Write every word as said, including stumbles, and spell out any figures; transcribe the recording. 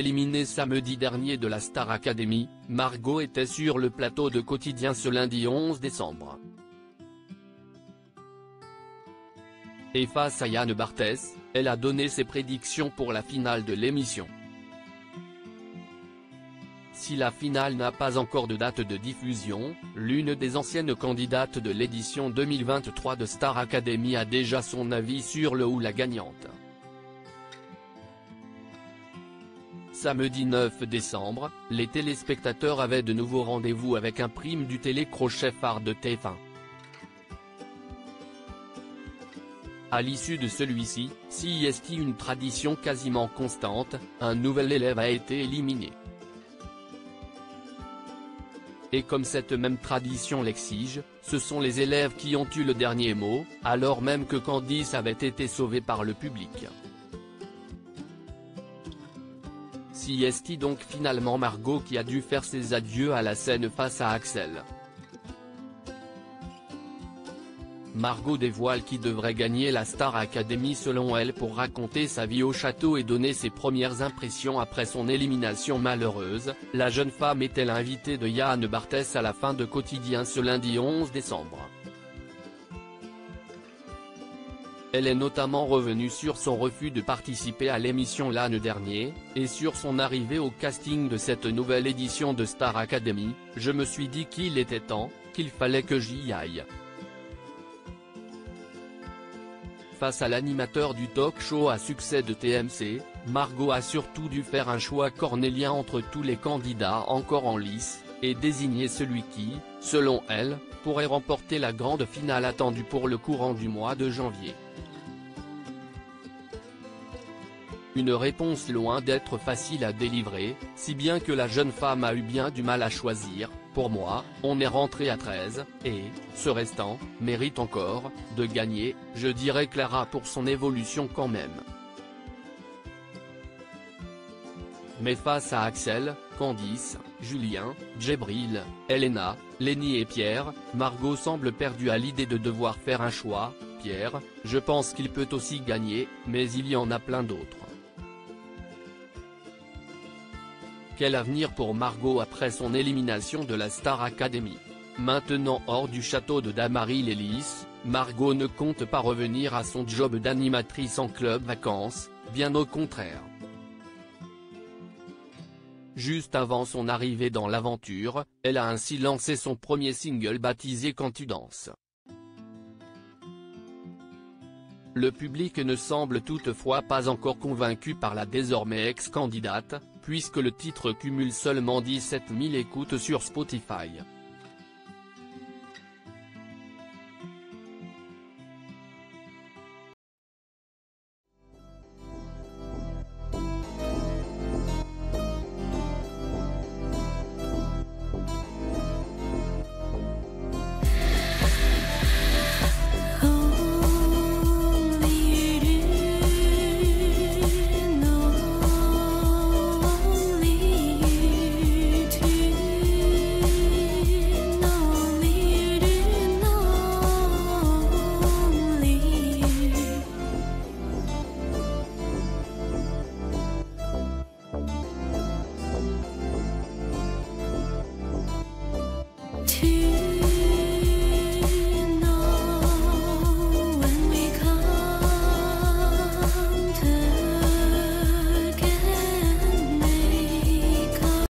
Éliminée samedi dernier de la Star Academy, Margot était sur le plateau de Quotidien ce lundi onze décembre. Et face à Yann Barthès, elle a donné ses prédictions pour la finale de l'émission. Si la finale n'a pas encore de date de diffusion, l'une des anciennes candidates de l'édition deux mille vingt-trois de Star Academy a déjà son avis sur le ou la gagnante. Samedi neuf décembre, les téléspectateurs avaient de nouveau rendez-vous avec un prime du télécrochet phare de T F un. À l'issue de celui-ci, si est une tradition quasiment constante, un nouvel élève a été éliminé. Et comme cette même tradition l'exige, ce sont les élèves qui ont eu le dernier mot, alors même que Candice avait été sauvée par le public. Si est donc finalement Margot qui a dû faire ses adieux à la scène face à Axel. Margot dévoile qui devrait gagner la Star Academy selon elle pour raconter sa vie au château et donner ses premières impressions après son élimination malheureuse. La jeune femme était l'invitée de Yann Barthès à la fin de Quotidien ce lundi onze décembre. Elle est notamment revenue sur son refus de participer à l'émission l'année dernière, et sur son arrivée au casting de cette nouvelle édition de Star Academy. « Je me suis dit qu'il était temps, qu'il fallait que j'y aille. » Face à l'animateur du talk-show à succès de T M C, Margot a surtout dû faire un choix cornélien entre tous les candidats encore en lice, et désigner celui qui, selon elle, pourrait remporter la grande finale attendue pour le courant du mois de janvier. Une réponse loin d'être facile à délivrer, si bien que la jeune femme a eu bien du mal à choisir. « Pour moi, on est rentré à treize, et, ce restant, mérite encore, de gagner, je dirais Clara pour son évolution quand même. » Mais face à Axel, Candice, Julien, Djibril, Elena, Lenny et Pierre, Margot semble perdue à l'idée de devoir faire un choix. « Pierre, je pense qu'il peut aussi gagner, mais il y en a plein d'autres. » Quel avenir pour Margot après son élimination de la Star Academy? Maintenant hors du château de Damary-les-Lys, Margot ne compte pas revenir à son job d'animatrice en club vacances, bien au contraire. Juste avant son arrivée dans l'aventure, elle a ainsi lancé son premier single baptisé Quand tu danses. Le public ne semble toutefois pas encore convaincu par la désormais ex-candidate, puisque le titre cumule seulement dix-sept mille écoutes sur Spotify.